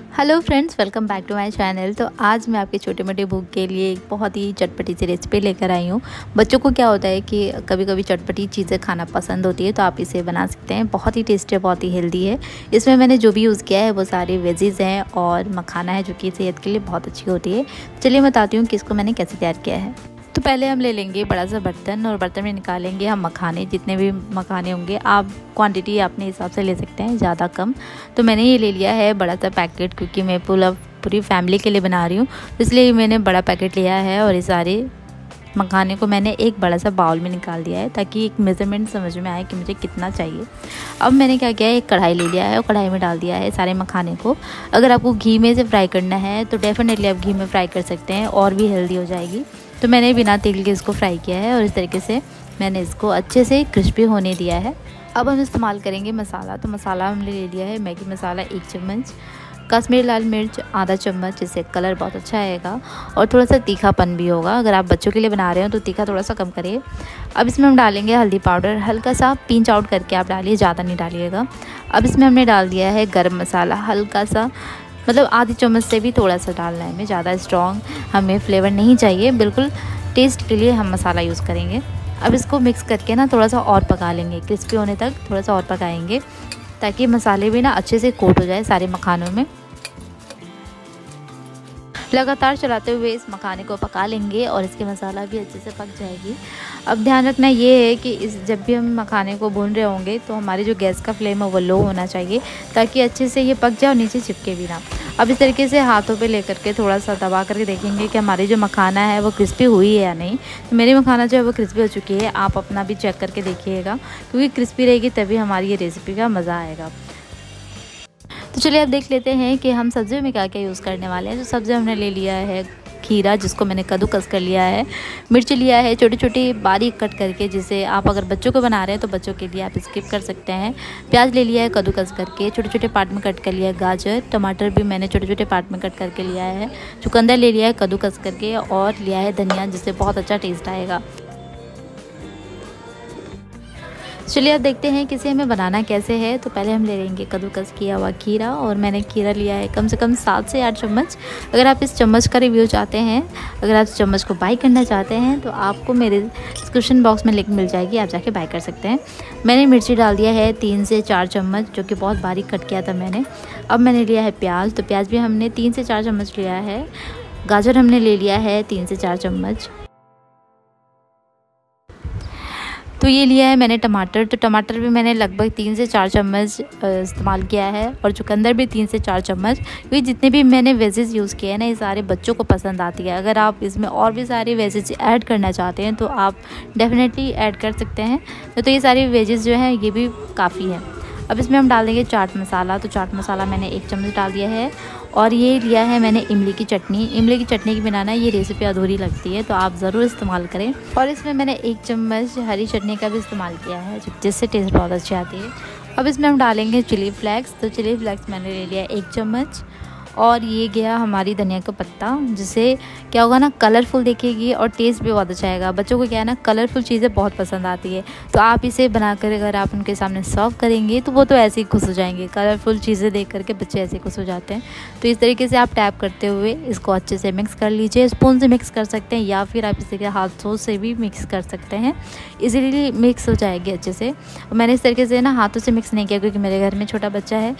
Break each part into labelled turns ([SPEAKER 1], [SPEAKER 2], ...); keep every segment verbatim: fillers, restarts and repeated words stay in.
[SPEAKER 1] Hello friends, welcome back to my channel. तो आज मैं आपके छोटे मोटे भूख के लिए एक बहुत ही चटपटी सी रेसिपी लेकर आई हूँ। बच्चों को क्या होता है कि कभी कभी चटपटी चीज़ें खाना पसंद होती है, तो आप इसे बना सकते हैं। बहुत ही टेस्टी है, बहुत ही हेल्दी है। इसमें मैंने जो भी यूज़ किया है वो सारे वेजीज़ हैं और मखाना है, जो कि सेहत के लिए बहुत अच्छी होती है। चलिए मैं बताती हूँ कि इसको मैंने कैसे तैयार किया है। तो पहले हम ले लेंगे बड़ा सा बर्तन और बर्तन में निकालेंगे हम मखाने। जितने भी मखाने होंगे, आप क्वांटिटी अपने हिसाब से ले सकते हैं, ज़्यादा कम। तो मैंने ये ले लिया है बड़ा सा पैकेट, क्योंकि मैं पूरा पूरी फैमिली के लिए बना रही हूँ, इसलिए मैंने बड़ा पैकेट लिया है। और ये सारे मखाने को मैंने एक बड़ा सा बाउल में निकाल दिया है, ताकि एक मेज़रमेंट समझ में आए कि मुझे कितना चाहिए। अब मैंने क्या किया है, एक कढ़ाई ले लिया है और कढ़ाई में डाल दिया है सारे मखाने को। अगर आपको घी में से फ्राई करना है तो डेफिनेटली आप घी में फ्राई कर सकते हैं, और भी हेल्दी हो जाएगी। तो मैंने बिना तेल के इसको फ्राई किया है और इस तरीके से मैंने इसको अच्छे से क्रिस्पी होने दिया है। अब हम इस्तेमाल करेंगे मसाला। तो मसाला हमने ले लिया है मैगी मसाला एक चम्मच, कश्मीरी लाल मिर्च आधा चम्मच, जिससे कलर बहुत अच्छा आएगा और थोड़ा सा तीखापन भी होगा। अगर आप बच्चों के लिए बना रहे हो तो तीखा थोड़ा सा कम करिए। अब इसमें हम डालेंगे हल्दी पाउडर, हल्का सा पिंच आउट करके आप डालिए, ज़्यादा नहीं डालिएगा। अब इसमें हमने डाल दिया है गरम मसाला, हल्का सा, मतलब आधी चम्मच से भी थोड़ा सा डालना है हमें, ज़्यादा स्ट्रॉन्ग हमें फ्लेवर नहीं चाहिए, बिल्कुल टेस्ट के लिए हम मसाला यूज़ करेंगे। अब इसको मिक्स करके ना थोड़ा सा और पका लेंगे, क्रिस्पी होने तक थोड़ा सा और पकाएंगे, ताकि मसाले भी ना अच्छे से कोट हो जाए सारे मखानों में। लगातार चलाते हुए इस मखाने को पका लेंगे और इसके मसाला भी अच्छे से पक जाएगी। अब ध्यान रखना ये है कि इस जब भी हम मखाने को भून रहे होंगे तो हमारी जो गैस का फ्लेम है वो लो होना चाहिए, ताकि अच्छे से ये पक जाए और नीचे चिपके भी ना। अब इस तरीके से हाथों पे लेकर के थोड़ा सा दबा करके देखेंगे कि हमारी जो मखाना है वो क्रिस्पी हुई है या नहीं। तो मेरी मखाना जो है वो क्रिस्पी हो चुकी है। आप अपना भी चेक करके देखिएगा, क्योंकि क्रिस्पी रहेगी तभी हमारी ये रेसिपी का मज़ा आएगा। तो चलिए अब देख लेते हैं कि हम सब्जियों में क्या क्या यूज़ करने वाले हैं। तो सब्ज़ी हमने ले लिया है खीरा, जिसको मैंने कद्दूकस कर लिया है। मिर्च लिया है छोटी छोटी बारीक कट करके, जिसे आप अगर बच्चों को बना रहे हैं तो बच्चों के लिए आप स्किप कर सकते हैं। प्याज ले लिया है कद्दूकस करके, छोटे छोटे पार्ट में कट कर लिया है। गाजर टमाटर भी मैंने छोटे छोटे पार्ट में कट करके लिया है। चुकंदर ले लिया है कद्दूकस करके, और लिया है धनिया, जिससे बहुत अच्छा टेस्ट आएगा। चलिए अब देखते हैं कि इसे हमें बनाना कैसे है। तो पहले हम ले लेंगे कद्दूकस किया हुआ खीरा, और मैंने खीरा लिया है कम से कम सात से आठ चम्मच। अगर आप इस चम्मच का रिव्यू चाहते हैं, अगर आप इस चम्मच को बाई करना चाहते हैं, तो आपको मेरे डिस्क्रिप्शन बॉक्स में लिंक मिल जाएगी, आप जाके बाई कर सकते हैं। मैंने मिर्ची डाल दिया है तीन से चार चम्मच, जो कि बहुत बारीक कट किया था मैंने। अब मैंने लिया है प्याज, तो प्याज भी हमने तीन से चार चम्मच लिया है। गाजर हमने ले लिया है तीन से चार चम्मच। तो ये लिया है मैंने टमाटर, तो टमाटर भी मैंने लगभग तीन से चार चम्मच इस्तेमाल किया है, और चुकंदर भी तीन से चार चम्मच। क्योंकि जितने भी मैंने वेजेस यूज़ किए हैं ना, ये सारे बच्चों को पसंद आती है। अगर आप इसमें और भी सारे वेजेस ऐड करना चाहते हैं तो आप डेफिनेटली ऐड कर सकते हैं। तो ये सारे वेजेस जो हैं ये भी काफ़ी है। अब इसमें हम डाल देंगे चाट मसाला। तो चाट मसाला मैंने एक चम्मच डाल दिया है। और ये लिया है मैंने इमली की चटनी। इमली की चटनी के बिना ना ये रेसिपी अधूरी लगती है, तो आप ज़रूर इस्तेमाल करें। और इसमें मैंने एक चम्मच हरी चटनी का भी इस्तेमाल किया है, जिससे टेस्ट बहुत अच्छी आती है। अब इसमें हम डालेंगे चिली फ्लेक्स। तो चिली फ्लेक्स मैंने ले लिया एक चम्मच। और ये गया हमारी धनिया का पत्ता, जिससे क्या होगा ना, कलरफुल दिखेगी और टेस्ट भी बहुत अच्छा आएगा। बच्चों को क्या है ना, कलरफुल चीज़ें बहुत पसंद आती है। तो आप इसे बनाकर अगर आप उनके सामने सर्व करेंगे तो वो तो ऐसे ही खुश हो जाएंगे। कलरफुल चीज़ें देख करके बच्चे ऐसे खुश हो जाते हैं। तो इस तरीके से आप टैप करते हुए इसको अच्छे से मिक्स कर लीजिए। स्पून से मिक्स कर सकते हैं, या फिर आप इसे हाथों से भी मिक्स कर सकते हैं। इजीली मिक्स हो जाएगी अच्छे से। मैंने इस तरीके से ना हाथों से मिक्स नहीं किया, क्योंकि मेरे घर में छोटा बच्चा है।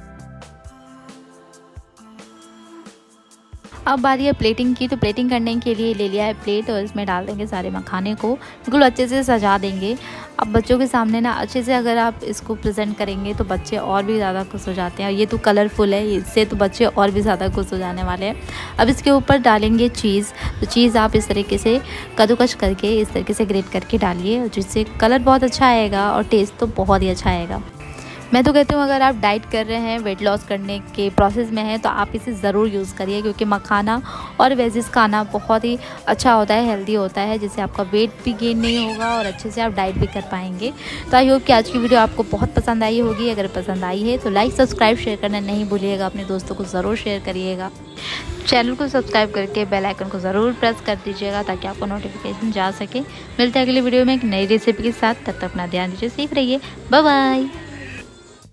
[SPEAKER 1] अब बारी है प्लेटिंग की। तो प्लेटिंग करने के लिए ले लिया है प्लेट, और इसमें डाल देंगे सारे मखाने को, बिल्कुल अच्छे से सजा देंगे। अब बच्चों के सामने ना अच्छे से अगर आप इसको प्रेजेंट करेंगे तो बच्चे और भी ज़्यादा खुश हो जाते हैं। और ये तो कलरफुल है, इससे तो बच्चे और भी ज़्यादा खुश हो जाने वाले हैं। अब इसके ऊपर डालेंगे चीज़। तो चीज़ आप इस तरीके से कद्दूकस करके इस तरीके से ग्रेट करके डालिए, जिससे कलर बहुत अच्छा आएगा और टेस्ट तो बहुत ही अच्छा आएगा। मैं तो कहती हूँ अगर आप डाइट कर रहे हैं, वेट लॉस करने के प्रोसेस में हैं, तो आप इसे ज़रूर यूज़ करिए, क्योंकि मखाना और वेजिस खाना बहुत ही अच्छा होता है, हेल्दी होता है, जिससे आपका वेट भी गेन नहीं होगा और अच्छे से आप डाइट भी कर पाएंगे। तो आई होप कि आज की वीडियो आपको बहुत पसंद आई होगी। अगर पसंद आई है तो लाइक सब्सक्राइब शेयर करना नहीं भूलिएगा, अपने दोस्तों को ज़रूर शेयर करिएगा। चैनल को सब्सक्राइब करके बेल आइकन को ज़रूर प्रेस कर दीजिएगा, ताकि आपको नोटिफिकेशन जा सके। मिलते हैं अगली वीडियो में एक नई रेसिपी के साथ। तब तक अपना ध्यान दीजिए, सेफ रहिए। Bye bye.